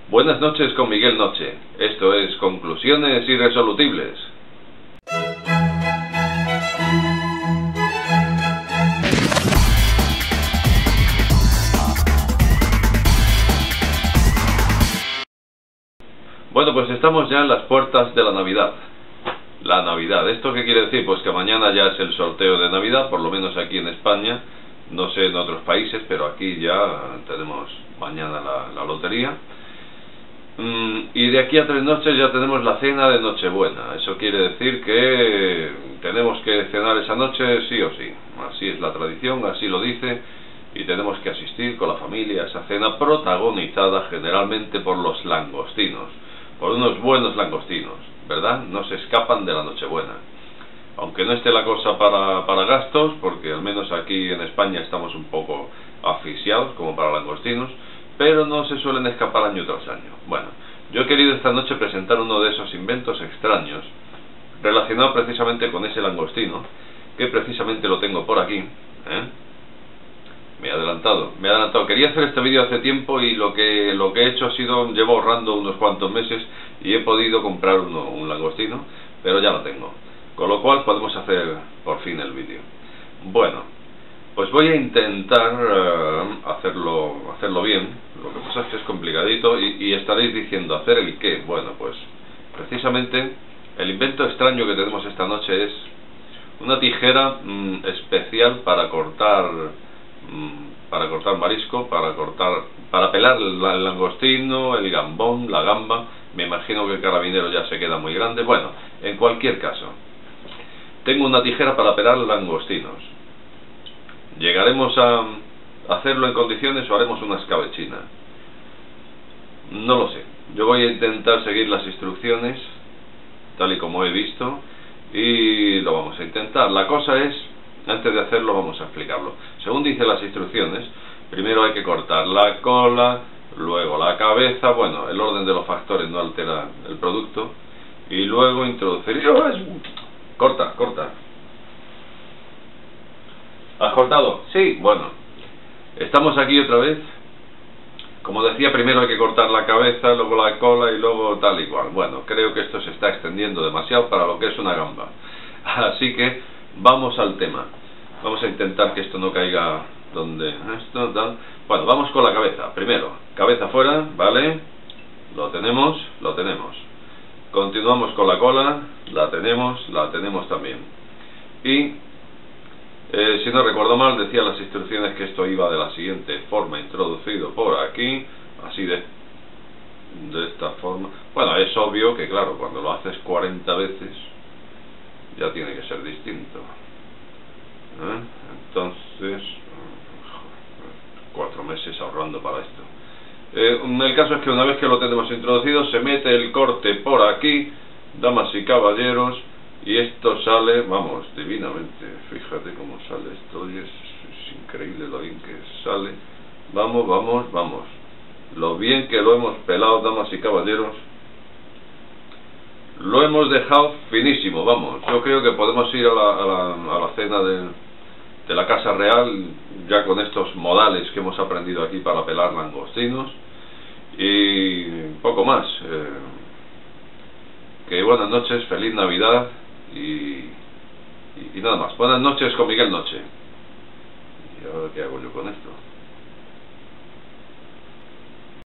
Buenas noches con Miguel Noche. Esto es Conclusiones Irresolubles. Bueno, pues estamos ya en las puertas de la Navidad. La Navidad, ¿esto qué quiere decir? Pues que mañana ya es el sorteo de Navidad, por lo menos aquí en España. No sé en otros países, pero aquí ya tenemos mañana la lotería. Y de aquí a 3 noches ya tenemos la cena de Nochebuena. Eso quiere decir que tenemos que cenar esa noche sí o sí. Así es la tradición, así lo dice. Y tenemos que asistir con la familia a esa cena protagonizada generalmente por los langostinos. Por unos buenos langostinos, ¿verdad? No se escapan de la Nochebuena. Aunque no esté la cosa para gastos, porque al menos aquí en España estamos un poco asfixiados como para langostinos, pero no se suelen escapar año tras año. Bueno, yo he querido esta noche presentar uno de esos inventos extraños relacionado precisamente con ese langostino, que precisamente lo tengo por aquí, Me he adelantado. Quería hacer este vídeo hace tiempo y lo que he hecho ha sido, llevo ahorrando unos cuantos meses y he podido comprar un langostino, pero ya lo tengo. Con lo cual podemos hacer por fin el vídeo. Bueno, pues voy a intentar hacerlo bien. Lo que pasa es que es complicadito y estaréis diciendo, ¿hacer el qué? Bueno, pues precisamente el invento extraño que tenemos esta noche es una tijera especial para cortar marisco, para pelar el langostino, el gambón, la gamba. Me imagino que el carabinero ya se queda muy grande. Bueno, en cualquier caso, tengo una tijera para pelar langostinos. ¿Llegaremos a hacerlo en condiciones o haremos una escabechina? No lo sé. Yo voy a intentar seguir las instrucciones tal y como he visto y lo vamos a intentar. La cosa es, antes de hacerlo vamos a explicarlo. Según dicen las instrucciones, primero hay que cortar la cola, luego la cabeza. Bueno, el orden de los factores no altera el producto. Y luego introducir... Corta. ¿Has cortado? Sí, bueno. Estamos aquí otra vez. Como decía, primero hay que cortar la cabeza, luego la cola y luego tal y cual. Bueno, creo que esto se está extendiendo demasiado para lo que es una gamba. Así que vamos al tema. Vamos a intentar que esto no caiga donde... esto, tal. Bueno, vamos con la cabeza. Primero, cabeza fuera, ¿vale? Lo tenemos. Continuamos con la cola, la tenemos también. Y, si no recuerdo mal, decía las instrucciones que esto iba de la siguiente forma, introducido por aquí, así de esta forma. Bueno, es obvio que claro, cuando lo haces 40 veces, ya tiene que ser distinto. Entonces, 4 meses ahorrando para esto. El caso es que una vez que lo tenemos introducido, se mete el corte por aquí, damas y caballeros, y esto sale, vamos, divinamente. Fíjate cómo sale esto, y es increíble lo bien que sale. Vamos. Lo bien que lo hemos pelado, damas y caballeros. Lo hemos dejado finísimo, vamos. Yo creo que podemos ir a la cena de la Casa Real ya con estos modales que hemos aprendido aquí para pelar langostinos y poco más. Que buenas noches, feliz Navidad y nada más. Buenas noches con Miguel Noche. ¿Y ahora qué hago yo con esto?